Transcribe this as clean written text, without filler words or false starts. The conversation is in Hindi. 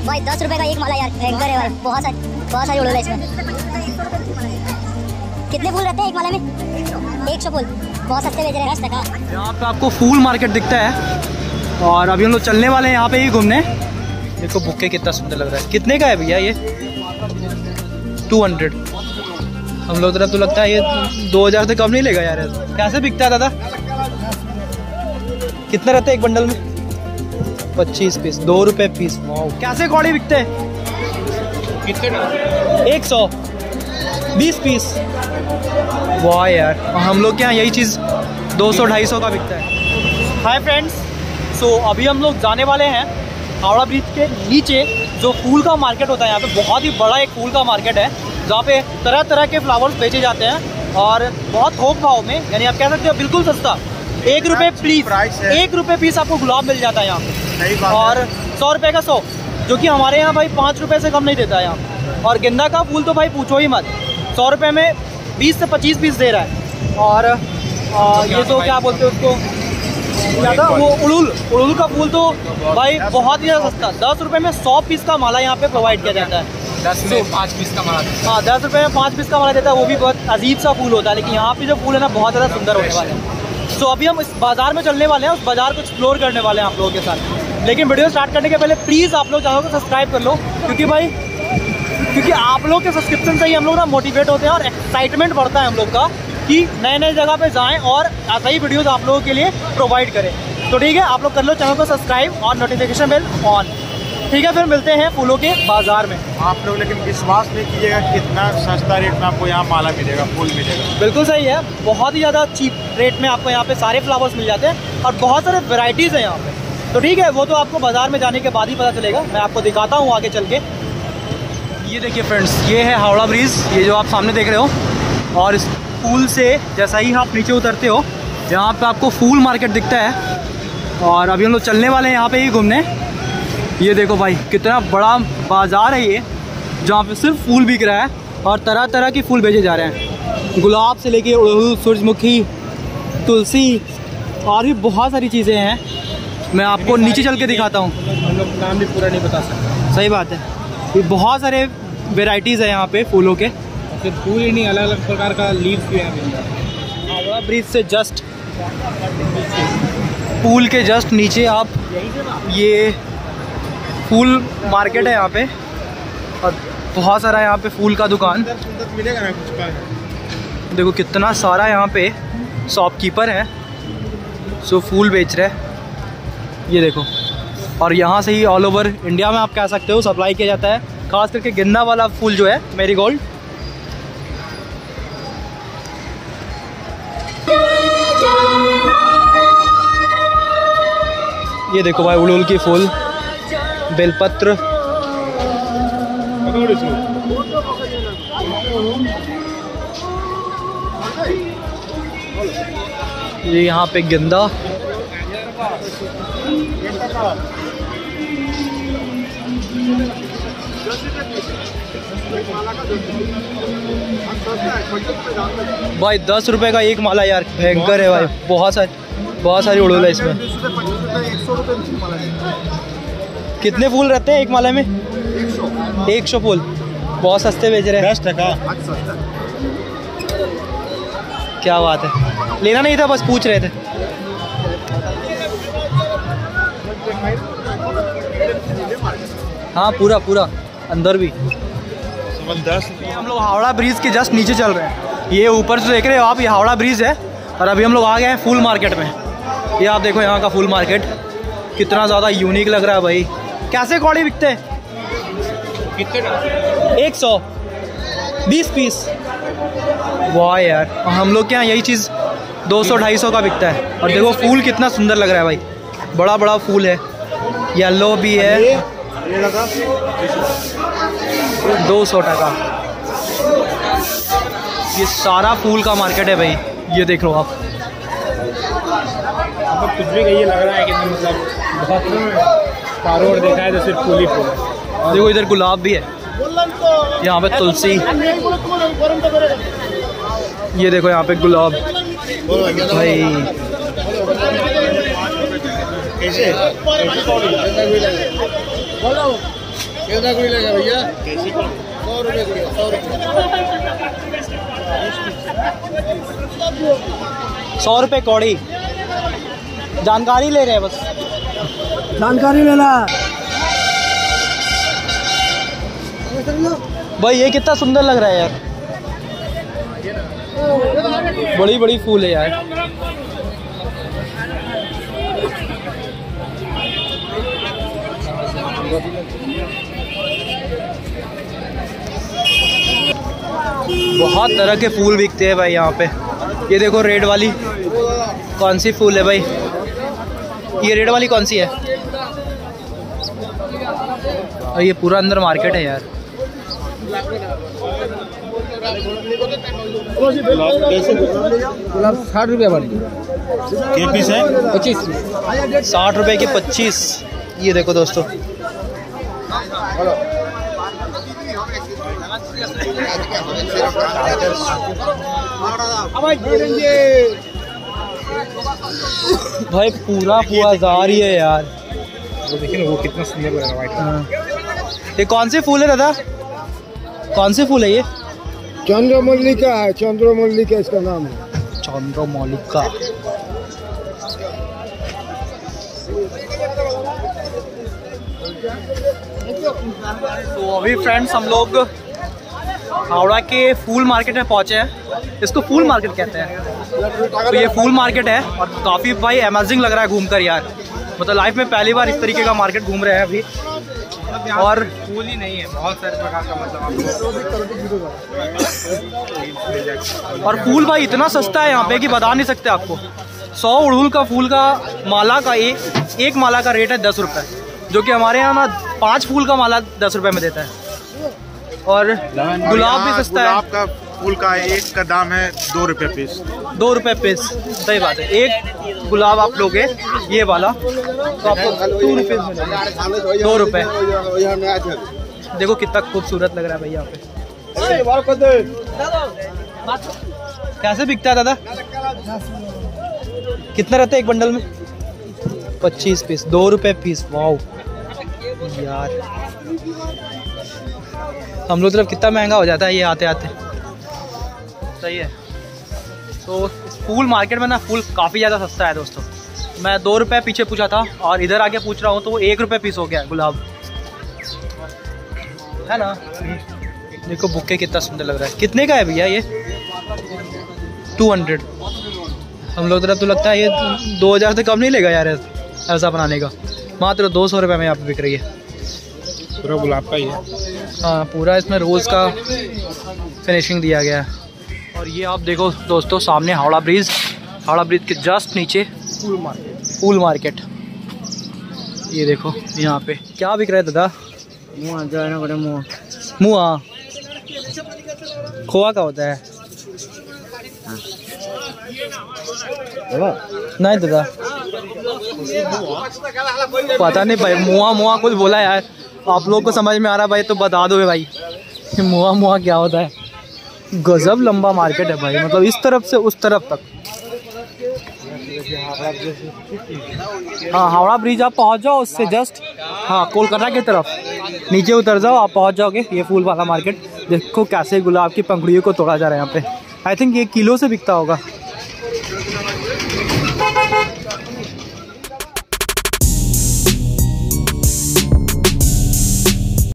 भाई 10 रुपए का एक माला यार, भयंकर है भाई। बहुत सारी उड़ूल है इसमें। कितने फूल रहते हैं एक माला में? 100 फूल। बहुत सस्ते बेच रहे हैं 10 टका। यहाँ पे आपको फूल मार्केट दिखता है और अभी हम लोग चलने वाले हैं यहाँ पे ही घूमने। देखो बुक्के कितना सुंदर लग रहा है। कितने का है भैया ये? 200। हम लोग तरफ तो लगता है ये 2000 से कम नहीं लेगा यार। कैसे बिकता है दादा? कितना रहता है एक बंडल में? 25 पीस, 2 रुपए पीस। कैसे कौड़ी बिकते हैं? कितने? 100, 20 पीस। वाह यार, हम लोग के यहाँ यही चीज़ 200-250 का बिकता है। हाय फ्रेंड्स, सो अभी हम लोग जाने वाले हैं हावड़ा ब्रिज के नीचे जो फूल का मार्केट होता है। यहाँ पे बहुत ही बड़ा एक फूल का मार्केट है जहाँ पे तरह तरह के फ्लावर्स बेचे जाते हैं और बहुत थोक भाव में, यानी आप कह सकते हो बिल्कुल सस्ता। 1 रुपये पीस, 1 रुपये पीस आपको गुलाब मिल जाता है यहाँ पे। और 100 रुपये का 100, जो कि हमारे यहाँ भाई 5 रुपये से कम नहीं देता है यहाँ। और गेंदा का फूल तो भाई पूछो ही मत, 100 रुपये में 20 से 25 पीस दे रहा है। और ये तो क्या बोलते हैं उसको, क्या था वो, उड़ूल का फूल तो भाई बहुत ही ज़्यादा सस्ता। 10 रुपये में 100 पीस का माला यहाँ पे प्रोवाइड किया जाता है। 10 में 5 पीस का माला। हाँ, 10 रुपये में 5 पीस का माला देता है, वो भी बहुत अजीब सा फूल होता है। लेकिन यहाँ पे जो फूल है ना, बहुत ज़्यादा सुंदर होने वाले हैं। तो अभी हम इस बाज़ार में चलने वाले हैं, उस बाज़ार को एक्सप्लोर करने वाले हैं आप लोगों के साथ। लेकिन वीडियो स्टार्ट करने के पहले प्लीज़ आप लोग चैनल को सब्सक्राइब कर लो, क्योंकि आप लोग के सब्सक्रिप्शन से ही हम लोग ना मोटिवेट होते हैं और एक्साइटमेंट बढ़ता है हम लोग का कि नए नए जगह पे जाएं और ऐसा ही वीडियोस आप लोगों के लिए प्रोवाइड करें। तो ठीक है, आप लोग कर लो चैनल को सब्सक्राइब और नोटिफिकेशन बेल ऑन। ठीक है, फिर मिलते हैं फूलों के बाजार में। आप लोग लेकिन विश्वास नहीं कीजिएगा कितना सस्ता रेट में आपको यहाँ माला मिलेगा, फूल मिलेगा। बिल्कुल सही है, बहुत ही ज़्यादा चीप रेट में आपको यहाँ पे सारे फ्लावर्स मिल जाते हैं और बहुत सारे वेराइटीज़ हैं यहाँ पे। तो ठीक है, वो तो आपको बाज़ार में जाने के बाद ही पता चलेगा। मैं आपको दिखाता हूँ आगे चल के। ये देखिए फ्रेंड्स, ये है हावड़ा ब्रिज, ये जो आप सामने देख रहे हो। और इस पुल से जैसा ही आप नीचे उतरते हो, यहाँ पे आपको फूल मार्केट दिखता है और अभी हम लोग चलने वाले हैं यहाँ पे ही घूमने। ये देखो भाई, कितना बड़ा बाज़ार है ये, जहाँ पे सिर्फ फूल बिक रहा है और तरह तरह के फूल बेचे जा रहे हैं। गुलाब से लेके उड़हुल, सूरजमुखी, तुलसी और भी बहुत सारी चीज़ें हैं। मैं आपको नीचे चल के दिखाता हूँ। हम लोग नाम भी पूरा नहीं बता सकते। सही बात है, ये बहुत सारे वेराइटीज़ है यहाँ पे फूलों के। फिर फूल ही नहीं, अलग अलग प्रकार का लीव्स भी है। हावड़ा ब्रिज से जस्ट पुल के जस्ट नीचे आप, ये फूल मार्केट है यहाँ पे और बहुत सारा यहाँ पे फूल का दुकान। मिलेगा ना कुछ का। देखो कितना सारा यहाँ पे शॉपकीपर है जो फूल बेच रहे हैं। ये देखो, और यहाँ से ही ऑल ओवर इंडिया में आप कह सकते हो सप्लाई किया जाता है, खास करके गेंदा वाला फूल जो है, मैरीगोल्ड। ये देखो भाई, उड़हुल के फूल, बेलपत्र। ये यहाँ पे गेंदा। भाई 10 रुपए का एक माला यार, भयंकर है भाई। बहुत सारी उड़हुल है इसमें। कितने फूल रहते हैं एक माला में? 100 फूल। बहुत सस्ते बेच रहे हैं। 10 टका। क्या बात है, लेना नहीं था, बस पूछ रहे थे। हाँ, पूरा अंदर भी। हम लोग हावड़ा ब्रिज के जस्ट नीचे चल रहे हैं। ये ऊपर से देख रहे हो आप, ये हावड़ा ब्रिज है और अभी हम लोग आ गए हैं फूल मार्केट में। ये आप देखो यहाँ का फूल मार्केट कितना ज़्यादा यूनिक लग रहा है भाई। कैसे कौड़ी बिकते हैं? कितने? 100, 20 पीस। वाह यार, हम लोग के यहाँ यही चीज़ 200-250 का बिकता है। और देखो फूल कितना सुंदर लग रहा है भाई, बड़ा बड़ा फूल है, येलो भी है। 200 टका। ये सारा फूल का मार्केट है भाई, ये देख लो आप। कुछ भी कहिए, लग रहा है कि मतलब बहुत चारों ओर देखा है तो सिर्फ फूल ही फूल है। देखो इधर गुलाब भी है, यहाँ पे तुलसी। ये देखो यहाँ पे गुलाब भाई। कितना कोई लेगा भैया? 100 रुपये की, 100 रुपये। 100 रुपये कौड़ी। जानकारी ले रहे हैं बस, जानकारी लेना। भाई ये कितना सुंदर लग रहा है यार, बड़ी बड़ी फूल है यार। बहुत तरह के फूल बिकते हैं भाई यहाँ पे। ये देखो रेड वाली, कौन सी फूल है भाई? ये रेड वाली कौन सी है? और ये पूरा अंदर मार्केट है यार। गुलाब 60 रुपये वाली क्या पीस है? 25। 60 रुपए के 25। ये देखो दोस्तों, भाई पूरा बाजार ही है यार। वो देखिए ना, वो कितना सुंदर लग रहा है व्हाइट। हाँ। ये कौन से फूल है दादा? कौन से फूल है ये? चंद्रमल्लिका है, चंद्रमल्लिका इसका नाम है। चंद्रमल्लिका। तो अभी फ्रेंड्स हम लोग हावड़ा के फूल मार्केट में पहुंचे हैं। इसको फूल मार्केट कहते हैं। तो ये फूल मार्केट है और काफ़ी भाई अमेजिंग लग रहा है घूमकर यार। मतलब लाइफ में पहली बार इस तरीके का मार्केट घूम रहे हैं अभी। और फूल ही नहीं है, बहुत सारे प्रकार का मतलब और फूल भाई इतना सस्ता है यहाँ पे कि बता नहीं सकते आपको। 100 अड़हुल का फूल का माला का एक माला का रेट है 10 रुपये, जो कि हमारे यहाँ ना 5 फूल का माला 10 रुपये में देता है। और गुलाब भी सस्ता है। गुलाब का फूल का एक का दाम है 2 रुपये पीस। 2 रुपये पीस, सही बात है। एक गुलाब आप लोगे ये वाला तो आपको 2 रुपये मिलेगा। 2 रुपये। देखो कितना खूबसूरत लग रहा है भाई यहाँ पे। कैसे बिकता है दादा? कितना रहता है एक बंडल में? 25 पीस, 2 रुपये पीस। वाओ यार, हम लोग तरफ कितना महंगा हो जाता है ये आते आते। सही है। तो फूल मार्केट में ना फूल काफ़ी ज़्यादा सस्ता है दोस्तों। मैं 2 रुपये पीछे पूछा था और इधर आके पूछ रहा हूँ तो वो 1 रुपये पीस हो गया गुलाब, है ना। देखो बुके कितना सुंदर लग रहा है। कितने का है भैया ये? 200। हम लोग तरफ तो लगता है ये 2000 से कम नहीं लेगा यार ऐसा बनाने का। मात्र 200 रुपये में यहाँ पे बिक रही है। पूरा गुलाब का ही है। हाँ, पूरा इसमें रोज़ का फिनिशिंग दिया गया है। और ये आप देखो दोस्तों, सामने हावड़ा ब्रिज, हावड़ा ब्रिज के जस्ट नीचे फूल मार्केट। ये देखो यहाँ पे क्या बिक रहा है दादा? मुआ खोआ का होता है। नहीं दादा पता नहीं भाई, मुआ मुआ कुछ बोला यार। आप लोग को समझ में आ रहा भाई तो बता दो भाई, मुआ मुआ क्या होता है। गजब लंबा मार्केट है भाई, मतलब इस तरफ से उस तरफ तक। हाँ, हावड़ा ब्रिज आप पहुंच जाओ, उससे जस्ट हाँ कोलकाता की तरफ नीचे उतर जाओ, आप पहुंच जाओगे ये फूल वाला मार्केट। देखो कैसे गुलाब की पंखुड़ियों को तोड़ा जा रहा है यहाँ पे। आई थिंक ये किलो से बिकता होगा।